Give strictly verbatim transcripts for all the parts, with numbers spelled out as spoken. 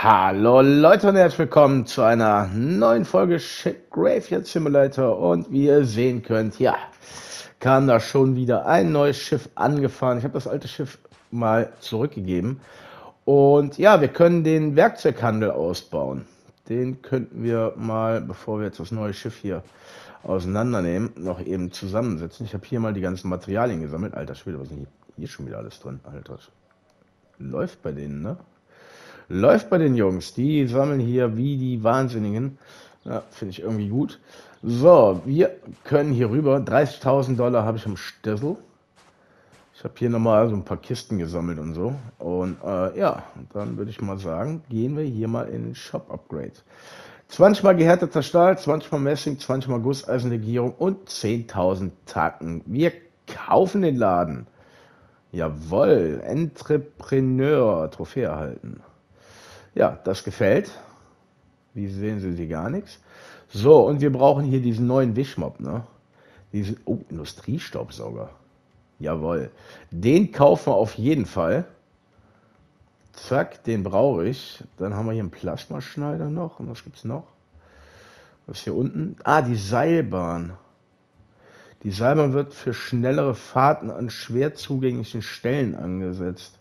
Hallo Leute und herzlich willkommen zu einer neuen Folge Ship Graveyard Simulator. Und wie ihr sehen könnt, ja, kam da schon wieder ein neues Schiff angefahren. Ich habe das alte Schiff mal zurückgegeben. Und ja, wir können den Werkzeughandel ausbauen. Den könnten wir mal, bevor wir jetzt das neue Schiff hier auseinandernehmen, noch eben zusammensetzen. Ich habe hier mal die ganzen Materialien gesammelt. Alter Schwede, was ist denn hier schon wieder alles drin? Alter, läuft bei denen, ne? Läuft bei den Jungs. Die sammeln hier wie die Wahnsinnigen. Ja, finde ich irgendwie gut. So, wir können hier rüber. dreißigtausend Dollar habe ich am Stissel. Ich habe hier nochmal so ein paar Kisten gesammelt und so. Und äh, ja, dann würde ich mal sagen, gehen wir hier mal in den Shop Upgrade. zwanzig mal gehärteter Stahl, zwanzig mal Messing, zwanzig mal Gusseisenlegierung und zehntausend Tacken. Wir kaufen den Laden. Jawohl, Entrepreneur, Trophäe erhalten. Ja, das gefällt. Wie sehen Sie sie gar nichts. So, und wir brauchen hier diesen neuen Wischmopp, ne? Diesen, oh, Industriestaubsauger. Jawohl. Den kaufen wir auf jeden Fall. Zack, den brauche ich. Dann haben wir hier einen Plasmaschneider noch. Und was gibt's noch? Was hier unten? Ah, die Seilbahn. Die Seilbahn wird für schnellere Fahrten an schwer zugänglichen Stellen angesetzt.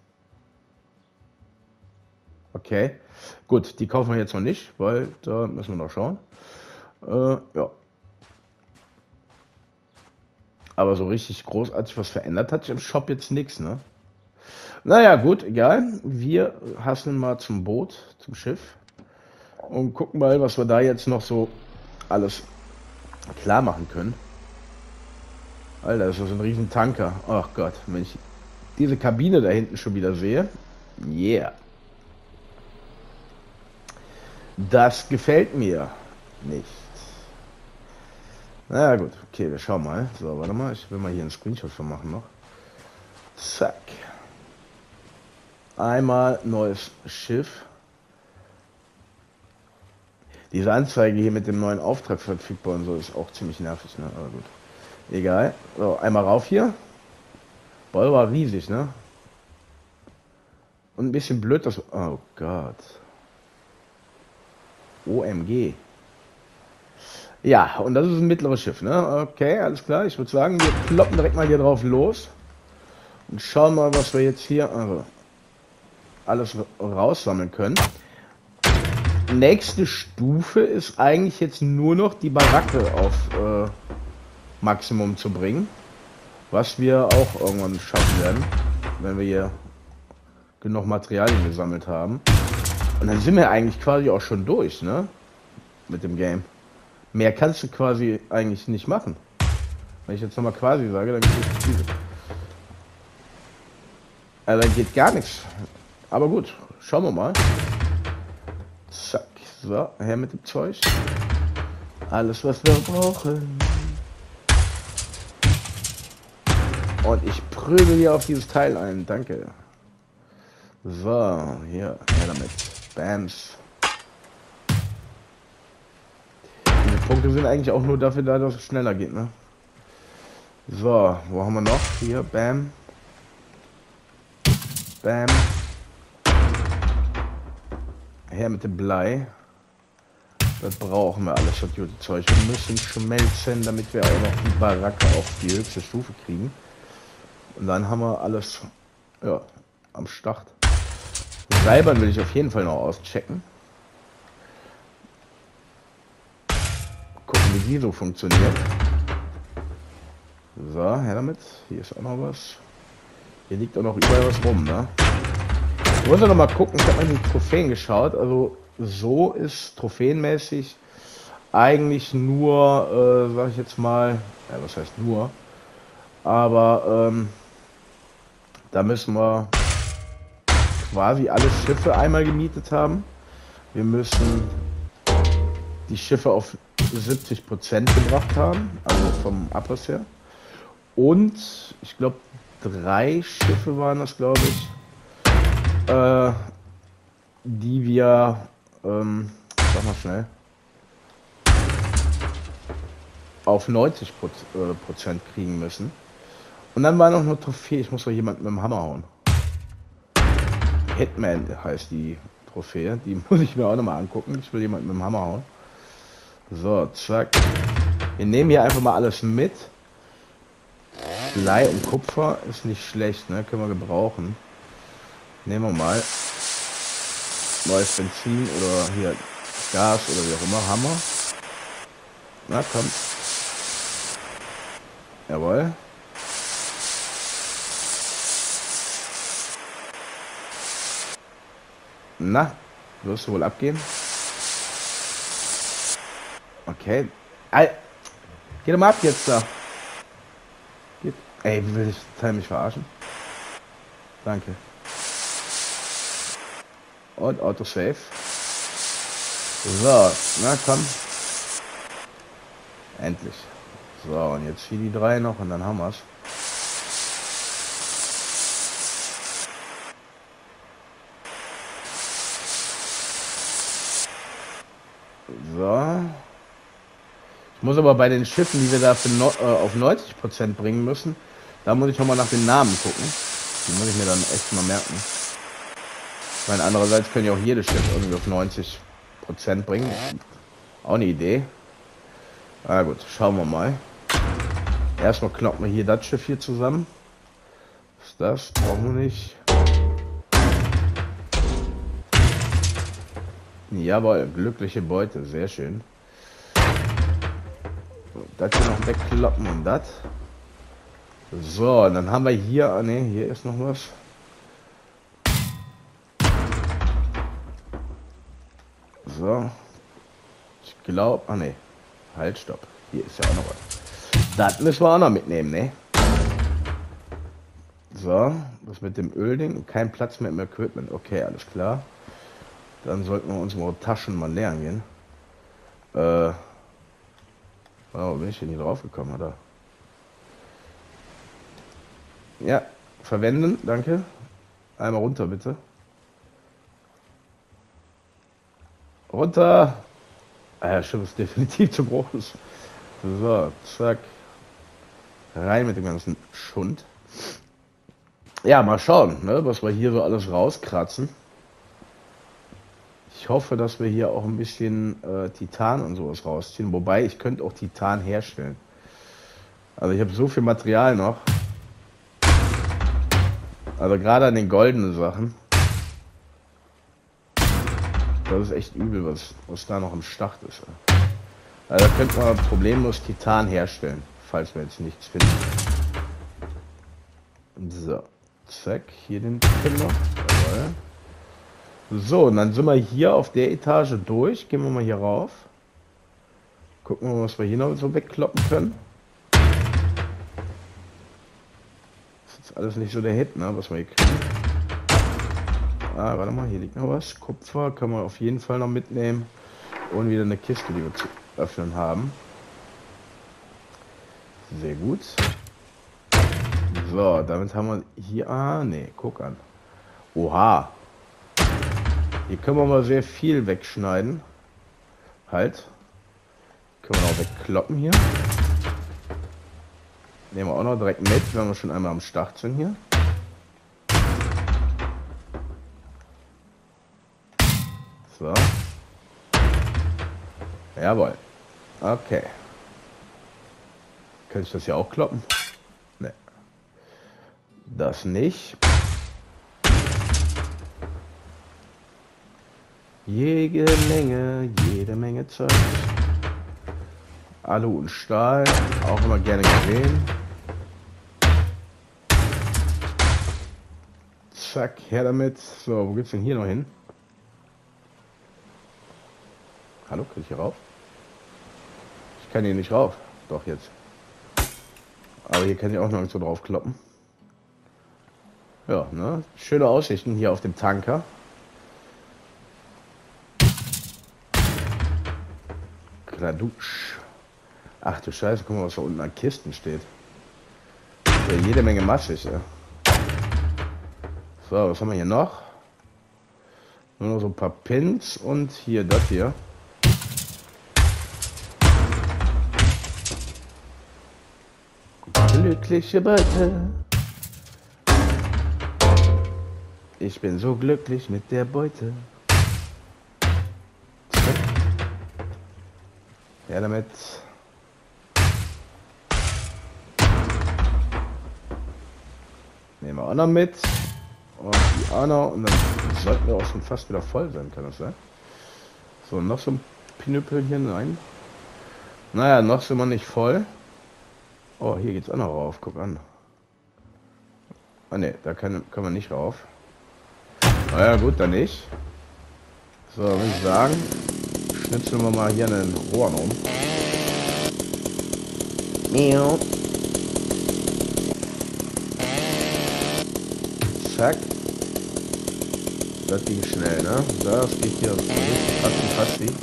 Okay, gut, die kaufen wir jetzt noch nicht, weil da müssen wir noch schauen. Äh, ja. Aber so richtig großartig was verändert hat sich im Shop jetzt nichts, ne? Naja, gut, egal. Wir hasseln mal zum Boot, zum Schiff und gucken mal, was wir da jetzt noch so alles klar machen können. Alter, das ist so ein riesen Tanker. Ach Gott, wenn ich diese Kabine da hinten schon wieder sehe. Yeah. Das gefällt mir nicht. Na ja, gut, okay, wir schauen mal. So, warte mal, ich will mal hier einen Screenshot von machen noch. Zack. Einmal neues Schiff. Diese Anzeige hier mit dem neuen Auftrag verfügbar und so ist auch ziemlich nervig, ne? Aber gut. Egal. So, einmal rauf hier. Boah, war riesig, ne? Und ein bisschen blöd, das. Oh Gott. O M G. Ja, und das ist ein mittleres Schiff, ne? Okay, alles klar. Ich würde sagen, wir kloppen direkt mal hier drauf los. Und schauen mal, was wir jetzt hier also, alles raussammeln können. Nächste Stufe ist eigentlich jetzt nur noch die Baracke auf äh, Maximum zu bringen. Was wir auch irgendwann schaffen werden, wenn wir hier genug Materialien gesammelt haben. Und dann sind wir eigentlich quasi auch schon durch, ne? Mit dem Game. Mehr kannst du quasi eigentlich nicht machen. Wenn ich jetzt nochmal quasi sage, dann geht es also dann geht gar nichts. Aber gut, schauen wir mal. Zack. So, her mit dem Zeug. Alles, was wir brauchen. Und ich prügel hier auf dieses Teil ein. Danke. So, hier, her damit. Bams. Diese Punkte sind eigentlich auch nur dafür da, dass es schneller geht, ne? So, wo haben wir noch? Hier, bam. Bam. Her mit dem Blei. Das brauchen wir alles, das gute Zeug. Wir müssen schmelzen, damit wir auch noch die Baracke auf die höchste Stufe kriegen. Und dann haben wir alles, ja, am Start. Seilbahn will ich auf jeden Fall noch auschecken. Gucken, wie die so funktioniert. So, her damit. Hier ist auch noch was. Hier liegt auch noch überall was rum, ne? Ich wollte noch mal gucken, ich habe mal in die Trophäen geschaut. Also so ist trophäenmäßig eigentlich nur, äh, sag ich jetzt mal, ja, was heißt nur, aber ähm, da müssen wir quasi alle Schiffe einmal gemietet haben. Wir müssen die Schiffe auf siebzig Prozent gebracht haben, also vom Abriss her. Und ich glaube, drei Schiffe waren das, glaube ich, äh, die wir, ähm, sag mal schnell, auf neunzig Prozent kriegen müssen. Und dann war noch eine Trophäe, ich muss doch jemanden mit dem Hammer hauen. Hitman heißt die Trophäe. Die muss ich mir auch nochmal angucken. Ich will jemanden mit dem Hammer hauen. So, zack. Wir nehmen hier einfach mal alles mit. Blei und Kupfer ist nicht schlecht, ne? Können wir gebrauchen. Nehmen wir mal neues Benzin oder hier Gas oder wie auch immer. Hammer. Na komm. Jawohl. Na, wirst du wohl abgehen? Okay. Ei. Geh doch mal ab jetzt da. Geht. Ey, will ich Teil mich verarschen? Danke. Und Autosave. So, na komm. Endlich. So, und jetzt hier die drei noch und dann haben wir's. So. Ich muss aber bei den Schiffen, die wir da für no, äh, auf neunzig Prozent bringen müssen, da muss ich nochmal nach den Namen gucken. Die muss ich mir dann echt mal merken. Ich meine, andererseits können ja auch jedes Schiff irgendwie auf neunzig Prozent bringen. Auch eine Idee. Na gut, schauen wir mal. Erstmal kloppen wir hier das Schiff hier zusammen. Was ist das? Brauchen wir nicht. Jawohl, glückliche Beute, sehr schön. Das hier noch wegkloppen und das. So, und dann haben wir hier, ah ne, hier ist noch was. So. Ich glaube, ah ne, halt, stopp. Hier ist ja auch noch was. Das müssen wir auch noch mitnehmen, ne? So, das mit dem Ölding, kein Platz mehr im Equipment. Okay, alles klar. Dann sollten wir unsere Taschen mal leeren gehen. Äh, oh, bin ich denn hier drauf gekommen, oder? Ja, verwenden, danke. Einmal runter, bitte. Runter! Ah ja, Schiff ist definitiv zu groß. So, zack. Rein mit dem ganzen Schund. Ja, mal schauen, ne, was wir hier so alles rauskratzen. Ich hoffe, dass wir hier auch ein bisschen äh, Titan und sowas rausziehen. Wobei, ich könnte auch Titan herstellen. Also ich habe so viel Material noch. Also gerade an den goldenen Sachen. Das ist echt übel, was, was da noch im Start ist. Also da könnte man problemlos Titan herstellen, falls wir jetzt nichts finden. So, zack, hier den Pin noch. Jawohl. So, und dann sind wir hier auf der Etage durch. Gehen wir mal hier rauf. Gucken wir mal, was wir hier noch so wegkloppen können. Das ist jetzt alles nicht so der Hit, ne, was wir hier kriegen. Ah, warte mal, hier liegt noch was. Kupfer können wir auf jeden Fall noch mitnehmen. Und wieder eine Kiste, die wir zu öffnen haben. Sehr gut. So, damit haben wir hier... Ah, ne, guck an. Oha. Hier können wir mal sehr viel wegschneiden. Halt. Können wir auch wegkloppen hier. Nehmen wir auch noch direkt mit, wenn wir schon einmal am Start sind hier. So. Jawohl. Okay. Kann ich das hier auch kloppen? Ne. Das nicht. Jede Menge, jede Menge Zeug. Alu und Stahl, auch immer gerne gesehen. Zack, her damit. So, wo geht's denn hier noch hin? Hallo, kann ich hier rauf? Ich kann hier nicht rauf. Doch, jetzt. Aber hier kann ich auch noch so drauf kloppen. Ja, ne? Schöne Aussichten hier auf dem Tanker. Kladusch. Ach du Scheiße, guck mal, was da unten an Kisten steht. Ja, jede Menge massig, ja. So, was haben wir hier noch? Nur noch so ein paar Pins und hier das hier. Glückliche Beute. Ich bin so glücklich mit der Beute. Ja, damit. Nehmen wir auch noch mit. Und die auch noch. Und dann sollten wir auch schon fast wieder voll sein, kann das sein? So, noch so ein Pinüppelchen rein. Naja, noch sind wir nicht voll. Oh, hier geht's auch noch rauf. Guck an. Ah ne, da kann, kann man nicht rauf. Naja, gut, dann nicht. So, würde ich sagen, schnitzeln wir mal hier einen Rohr um. Miau. Zack. Das ging schnell, ne? Das geht hier fast fast wie.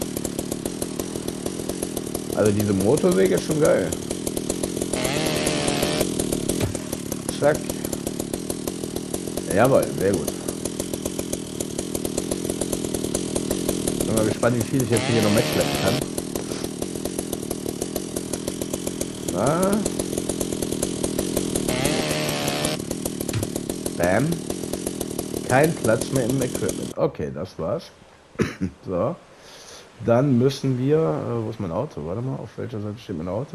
Also diese Motorsäge ist schon geil. Zack. Jawohl, sehr gut. Bin mal gespannt, wie viel ich jetzt hier noch mitschleppen kann. Na. Bam. Kein Platz mehr im Equipment. Okay, das war's. So. Dann müssen wir... Äh, wo ist mein Auto? Warte mal, auf welcher Seite steht mein Auto?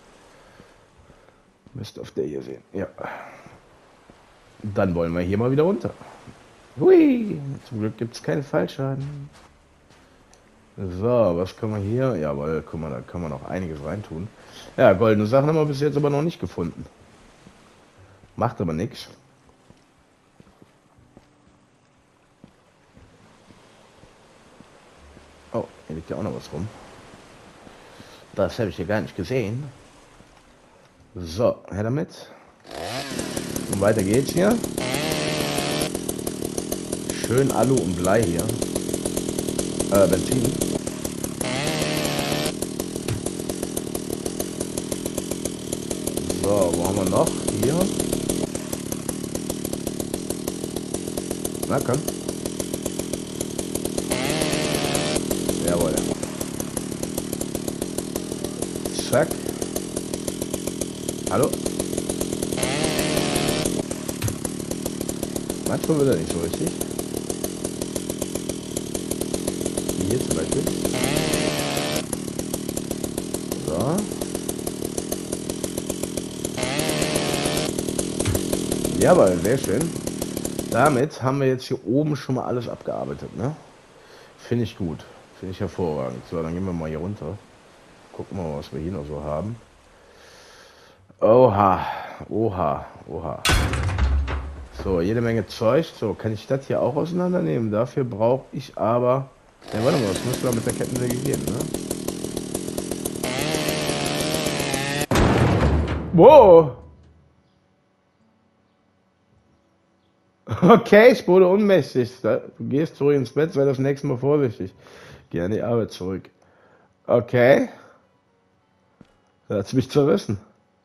Müsst auf der hier sehen. Ja. Dann wollen wir hier mal wieder runter. Hui! Zum Glück gibt es keinen Fallschaden. So, was können wir hier? Jawohl, guck mal, da kann man noch einiges reintun. Ja, goldene Sachen haben wir bis jetzt aber noch nicht gefunden. Macht aber nichts. Oh, hier liegt ja auch noch was rum. Das habe ich hier gar nicht gesehen. So, her damit. Und weiter geht's hier. Schön Alu und Blei hier. Äh, Benzin. So, wo haben wir noch? Hier. Na komm. Jawohl. Zack. Hallo? Manchmal wird er nicht so richtig. Wie hier zum Beispiel. So. Jawohl, sehr schön. Damit haben wir jetzt hier oben schon mal alles abgearbeitet, ne? Finde ich gut. Finde ich hervorragend. So, dann gehen wir mal hier runter. Gucken wir mal, was wir hier noch so haben. Oha, oha, oha. So, jede Menge Zeug. So, kann ich das hier auch auseinandernehmen? Dafür brauche ich aber... Ja, warte mal, das müssen wir mit der Kettensäge gehen, ne? Wow! Okay, ich wurde ohnmächtig. Du gehst zurück ins Bett, sei das nächste Mal vorsichtig. Geh an die Arbeit zurück. Okay. Da hat's mich zerrissen.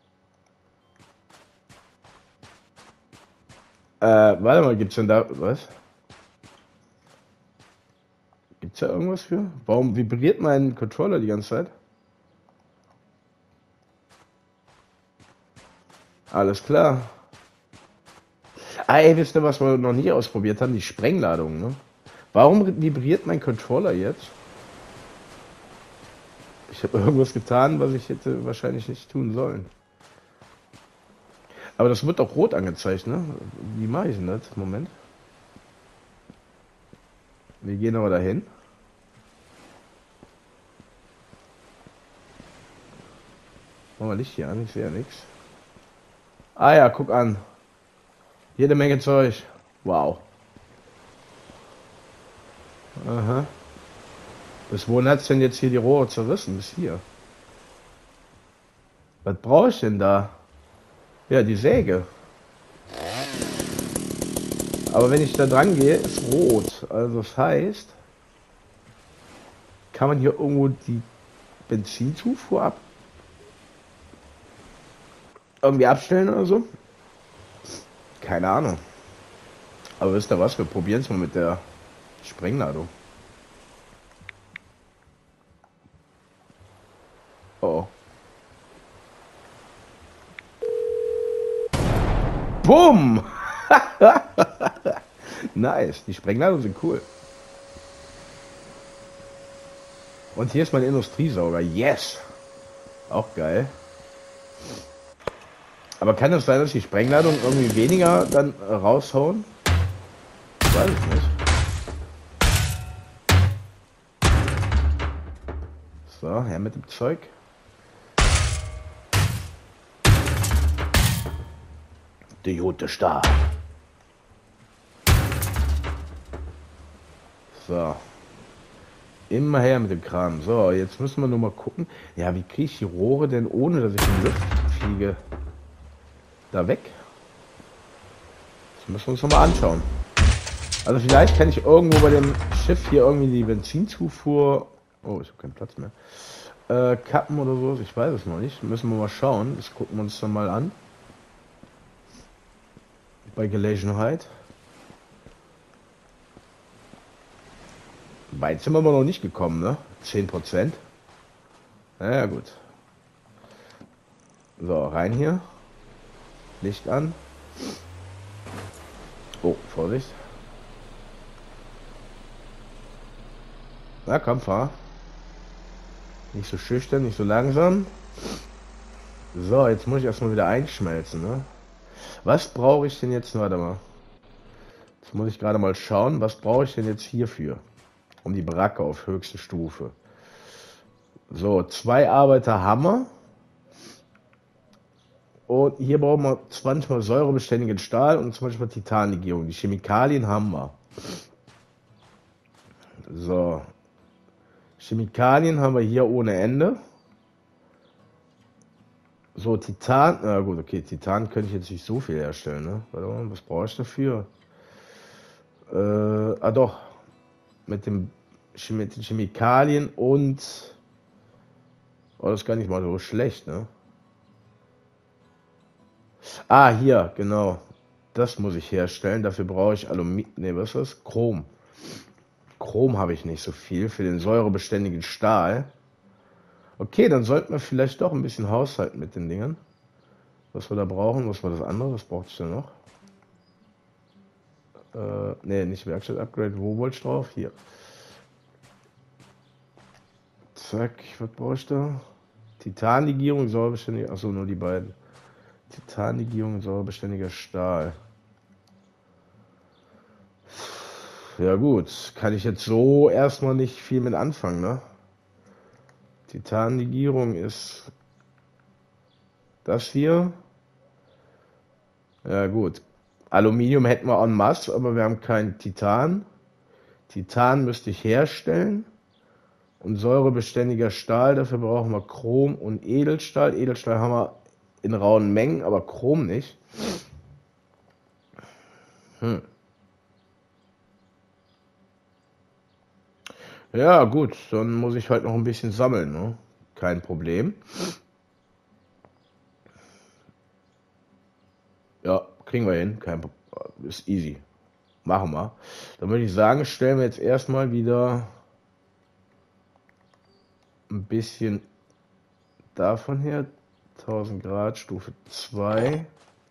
Äh, warte mal, gibt's denn da was? Gibt's da irgendwas für? Warum vibriert mein Controller die ganze Zeit? Alles klar. Ah, ey, wisst ihr, was wir noch nie ausprobiert haben? Die Sprengladung, ne? Warum vibriert mein Controller jetzt? Ich habe irgendwas getan, was ich hätte wahrscheinlich nicht tun sollen. Aber das wird auch rot angezeigt, ne? Wie mache ich denn das? Moment. Wir gehen aber dahin. Machen wir Licht hier an, ich sehe ja nichts. Ah ja, guck an. Jede Menge Zeug. Wow. Aha. Bis wohin hat es denn jetzt hier die Rohre zerrissen? Bis hier. Was brauche ich denn da? Ja, die Säge. Aber wenn ich da dran gehe, ist rot. Also das heißt, kann man hier irgendwo die Benzinzufuhr ab irgendwie abstellen oder so? Keine Ahnung. Aber wisst ihr was? Wir probieren es mal mit der Sprengladung. Oh. Bumm! Nice. Die Sprengladungen sind cool. Und hier ist mein Industriesauger. Yes! Auch geil. Aber kann es sein, dass die Sprengladungen irgendwie weniger dann äh, raushauen? Ich weiß es nicht. So, her mit dem Zeug. Die gute Star. So. Immer her mit dem Kram. So, jetzt müssen wir nur mal gucken. Ja, wie kriege ich die Rohre denn, ohne dass ich in die Luft fliege, da weg? Das müssen wir uns noch mal anschauen. Also vielleicht kann ich irgendwo bei dem Schiff hier irgendwie die Benzinzufuhr... Oh, ich habe keinen Platz mehr. Äh, kappen oder so. Ich weiß es noch nicht. Müssen wir mal schauen. Das gucken wir uns dann mal an. Bei Gelegenheit. Weit sind wir aber noch nicht gekommen, ne? zehn Prozent. Naja, gut. So, rein hier. Licht an. Oh, Vorsicht. Na komm, fahr. Nicht so schüchtern, nicht so langsam. So, jetzt muss ich erstmal wieder einschmelzen, ne? Was brauche ich denn jetzt? Warte mal. Jetzt muss ich gerade mal schauen, was brauche ich denn jetzt hierfür? Um die Baracke auf höchste Stufe. So, zwei Arbeiter Hammer. Und hier brauchen wir zwanzig mal säurebeständigen Stahl und zwanzig mal Titanlegierung. Die Chemikalien haben wir. So. Chemikalien haben wir hier ohne Ende. So, Titan. Na gut, okay, Titan könnte ich jetzt nicht so viel herstellen, ne? Warte mal, was brauche ich dafür? Äh, ah doch. Mit dem mit den Chemikalien und. Oh, das ist gar nicht mal so schlecht, ne? Ah, hier, genau. Das muss ich herstellen. Dafür brauche ich Aluminium. Ne, was ist das? Chrom. Chrom habe ich nicht so viel für den säurebeständigen Stahl. Okay, dann sollten wir vielleicht doch ein bisschen haushalten mit den Dingen. Was wir da brauchen, was war das andere? Was braucht es denn noch? Äh, ne, nicht Werkstatt-Upgrade. Wo wollte ich drauf? Hier. Zack, was brauche ich da? Titanlegierung, säurebeständiger. Achso, nur die beiden. Titanlegierung, säurebeständiger Stahl. Ja gut, kann ich jetzt so erstmal nicht viel mit anfangen, ne? Titanlegierung ist das hier. Ja gut. Aluminium hätten wir en masse, aber wir haben kein Titan. Titan müsste ich herstellen. Und säurebeständiger Stahl, dafür brauchen wir Chrom und Edelstahl. Edelstahl haben wir in rauen Mengen, aber Chrom nicht. Hm. Ja gut, dann muss ich halt noch ein bisschen sammeln, ne? Kein Problem. Ja, kriegen wir hin. Kein Problem. Ist easy. Machen wir. Dann würde ich sagen, stellen wir jetzt erstmal wieder ein bisschen davon her. tausend Grad, Stufe zwei.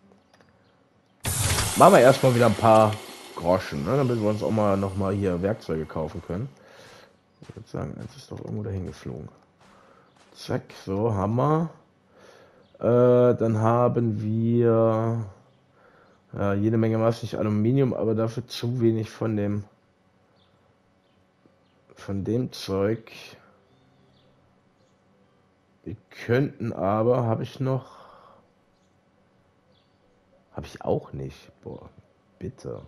Machen wir erstmal wieder ein paar Groschen, ne? Damit wir uns auch mal noch mal hier Werkzeuge kaufen können. Ich würde sagen, jetzt ist doch irgendwo dahin geflogen. Zack, so, Hammer. Äh, dann haben wir ja, jede Menge massig Aluminium, aber dafür zu wenig von dem von dem Zeug. Wir könnten aber, habe ich noch, habe ich auch nicht. Boah, bitter.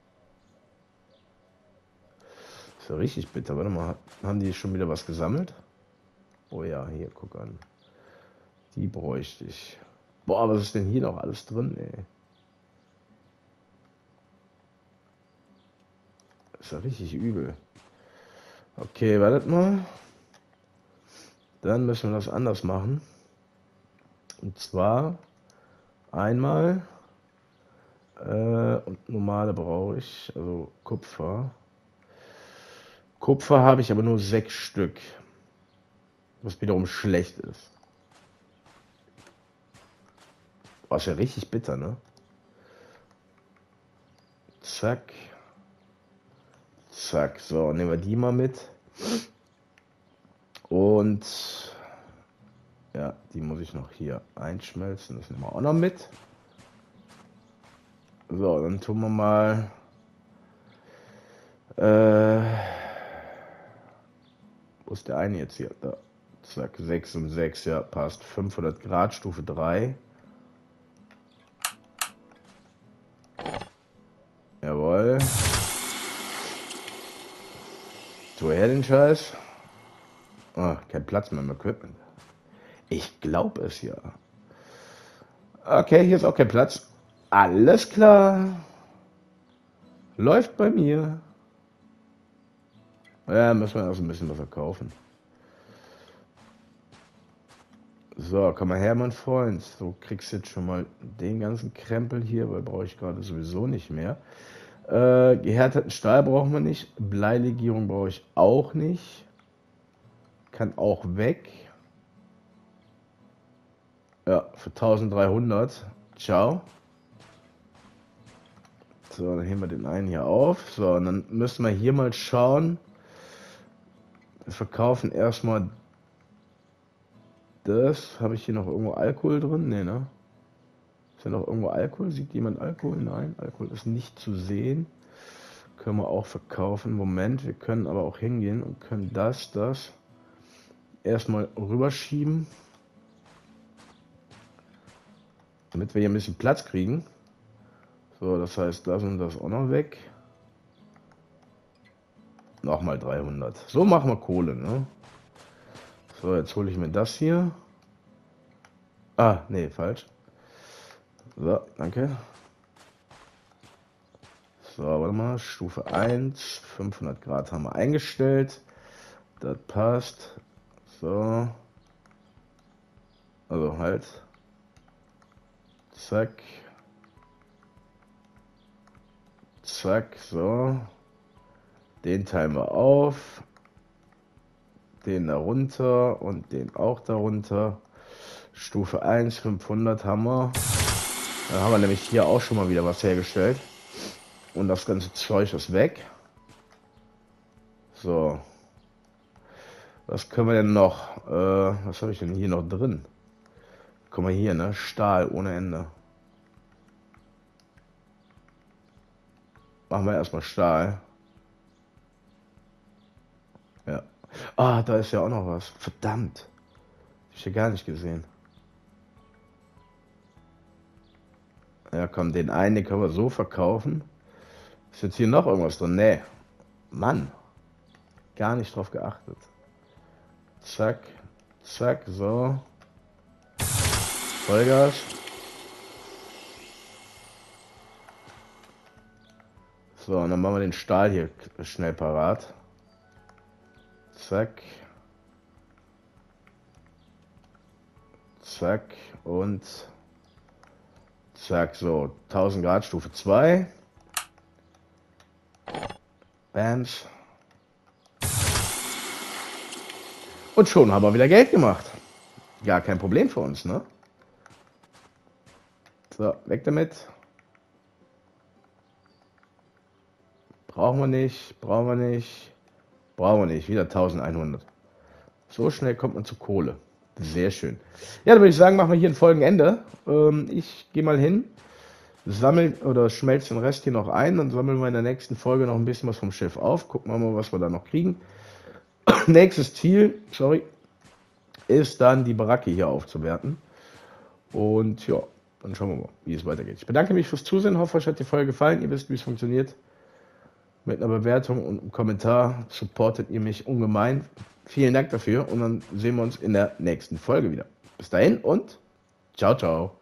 Ist ja richtig bitter. Warte mal, haben die schon wieder was gesammelt? Oh ja, hier, guck an. Die bräuchte ich. Boah, was ist denn hier noch alles drin, ey? Ist ja richtig übel. Okay, wartet mal. Dann müssen wir das anders machen. Und zwar einmal äh, und normale brauche ich, also Kupfer. Kupfer habe ich aber nur sechs Stück, was wiederum schlecht ist. Oh, ist ja richtig bitter, ne? Zack. Zack, so, nehmen wir die mal mit. Und ja, die muss ich noch hier einschmelzen. Das nehmen wir auch noch mit. So, dann tun wir mal äh, wo ist der eine jetzt hier? Da. Zack, sechs und sechs, ja, passt. fünfhundert Grad, Stufe drei. Jawohl. So, her den Scheiß. Oh, kein Platz mehr im Equipment. Ich glaube es ja. Okay, hier ist auch kein Platz. Alles klar. Läuft bei mir. Ja, müssen wir erst ein bisschen was verkaufen. So, komm mal her, mein Freund. Du kriegst jetzt schon mal den ganzen Krempel hier, weil brauche ich gerade sowieso nicht mehr. Äh, gehärteten Stahl brauchen wir nicht. Bleilegierung brauche ich auch nicht. Kann auch weg. Ja, für eintausenddreihundert. Ciao. So, dann heben wir den einen hier auf. So, und dann müssen wir hier mal schauen. Wir verkaufen erstmal das. Habe ich hier noch irgendwo Alkohol drin? Ne, ne? Ist da noch irgendwo Alkohol? Sieht jemand Alkohol? Nein, Alkohol ist nicht zu sehen. Können wir auch verkaufen. Moment, wir können aber auch hingehen und können das, das erstmal rüberschieben. Damit wir hier ein bisschen Platz kriegen. So, das heißt, das und das auch noch weg. Nochmal dreihundert. So machen wir Kohle, ne? So, jetzt hole ich mir das hier. Ah, nee, falsch. So, danke. So, warte mal, Stufe eins, fünfhundert Grad haben wir eingestellt. Das passt. So. Also halt. Zack. Zack, so. Den teilen wir auf. Den darunter und den auch darunter. Stufe eins, fünfhundert haben wir. Dann haben wir nämlich hier auch schon mal wieder was hergestellt. Und das ganze Zeug ist weg. So. Was können wir denn noch? Äh, was habe ich denn hier noch drin? Guck mal hier, ne? Stahl ohne Ende. Machen wir erstmal Stahl. Ja. Ah, da ist ja auch noch was. Verdammt. Hab ich ja gar nicht gesehen. Ja, komm, den einen, den können wir so verkaufen. Ist jetzt hier noch irgendwas drin? Nee. Mann. Gar nicht drauf geachtet. Zack. Zack, so. Vollgas. So, und dann machen wir den Stahl hier schnell parat. Zack. Zack. Und zack, so. tausend Grad, Stufe zwei. Bams. Und schon haben wir wieder Geld gemacht. Gar kein Problem für uns, ne? So, weg damit. Brauchen wir nicht, brauchen wir nicht, brauchen wir nicht. Wieder eintausendeinhundert. So schnell kommt man zu Kohle. Sehr schön. Ja, dann würde ich sagen, machen wir hier ein Folgenende. Ähm, ich gehe mal hin, sammle oder schmelze den Rest hier noch ein, dann sammeln wir in der nächsten Folge noch ein bisschen was vom Schiff auf. Gucken wir mal, was wir da noch kriegen. Nächstes Ziel, sorry, ist dann die Baracke hier aufzuwerten. Und ja, dann schauen wir mal, wie es weitergeht. Ich bedanke mich fürs Zusehen, hoffe, euch hat die Folge gefallen. Ihr wisst, wie es funktioniert. Mit einer Bewertung und einem Kommentar supportet ihr mich ungemein. Vielen Dank dafür und dann sehen wir uns in der nächsten Folge wieder. Bis dahin und ciao, ciao.